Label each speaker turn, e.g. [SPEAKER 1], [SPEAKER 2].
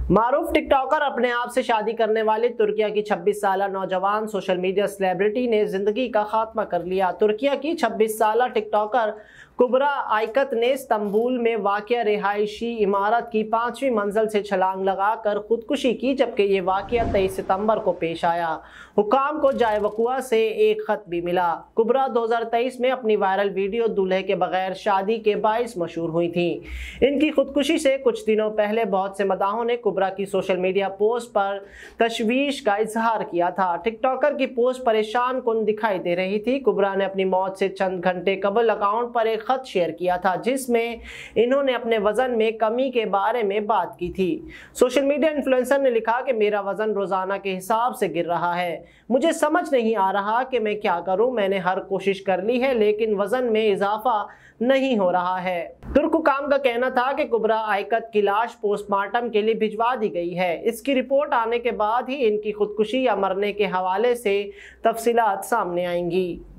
[SPEAKER 1] मारूफ TikToker अपने आप से शादी करने वाली तुर्किया की 26 साल नौजवान सोशल मीडिया सेलिब्रिटी ने जिंदगी का खात्मा कर लिया। तुर्किया की 26 साल टिकटॉकर कुबरा आयकत ने इस्तांबुल में वाक़या रिहायशी इमारत की 5वीं मंजिल से छलांग लगाकर खुदकुशी की, जबकि ये वाक़या 23 सितंबर को पेश आया। हुकाम को जाए वक़ुआ से एक खत भी मिला। कुबरा 2023 में अपनी वायरल वीडियो दूल्हे के बगैर शादी के बाइस मशहूर हुई थी। इनकी खुदकुशी से कुछ दिनों पहले बहुत से मदाहों ने कुबरा की सोशल मीडिया पोस्ट पर तशवीश का इजहार किया था। टिकटॉकर की पोस्ट परेशान कुन दिखाई दे रही थी। कुबरा ने अपनी मौत से चंद घंटे कबल अकाउंट पर एक खत शेयर किया था, जिसमें इन्होंने अपने वजन में कमी के बारे में बात की थी। सोशल मीडिया इन्फ्लुएंसर ने लिखा कि मेरा वजन रोजाना के हिसाब से गिर रहा है, मुझे समझ नहीं आ रहा कि मैं क्या करूं। मैंने हर कोशिश कर ली है लेकिन वजन में इजाफा नहीं हो रहा है। तुर्क हुकाम का कहना था कि कुबरा आयकत की लाश पोस्टमार्टम के लिए भिजवा दी गई है। इसकी रिपोर्ट आने के बाद ही इनकी खुदकुशी या मरने के हवाले से तफसीलात सामने आएंगी।